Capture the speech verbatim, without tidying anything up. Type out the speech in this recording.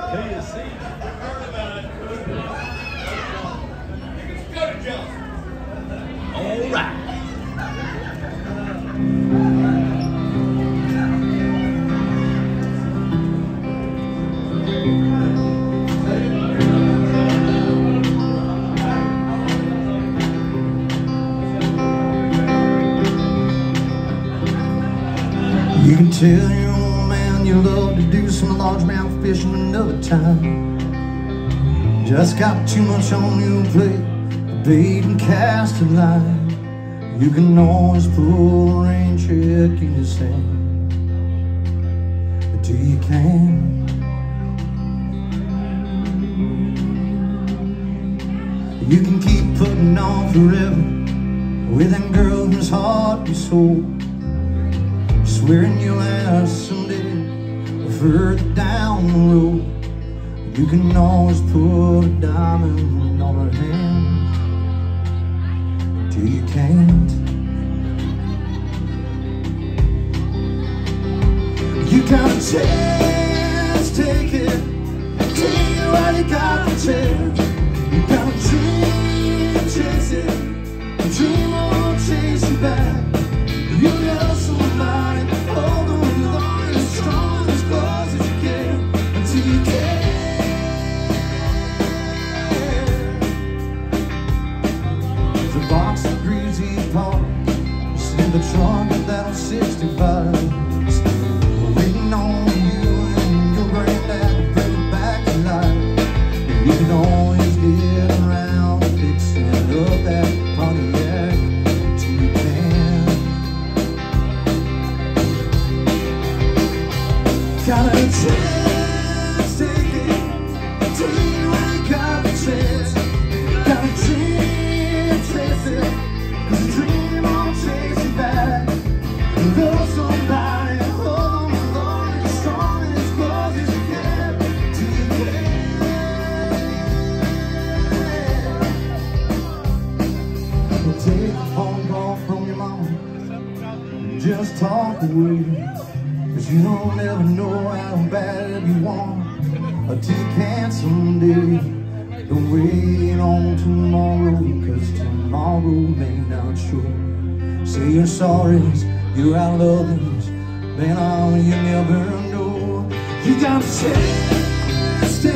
All right. You can tell your old man you love to do some largemouth fishing another time. Just got too much on your plate, bait and cast a line. You can always pull a rain check in the sand until you can. You can keep putting on forever with them girls whose heart you sold, swearing you'll last someday or further down the road. You can always put a diamond on her hand till you can't. You got a chance, take it. Take it while you got the chance. You got a dream, chase it. A dream won't chase you back. You love somebody, hold on long as strong as close as you can until you can. There's a box of greasy parts, it's in the trunk of that old sixty-five. Still waiting on you and your granddad to bring it back to life. You can always get around fixing up that Pontiac until you can. Got a chance, take it. Take it when you got the chance. Got a dream, chase it. Cause a dream won't chase you back. Love somebody, hold on as long as strong and as close as you can till you can. Well, take a phone call from your mom and just talk away. Cause you don't ever know how bad you want until you can someday. Don't wait on tomorrow, cause tomorrow may not show. Say your sorries, your I love yous, man, oh, you never know. You got a chance.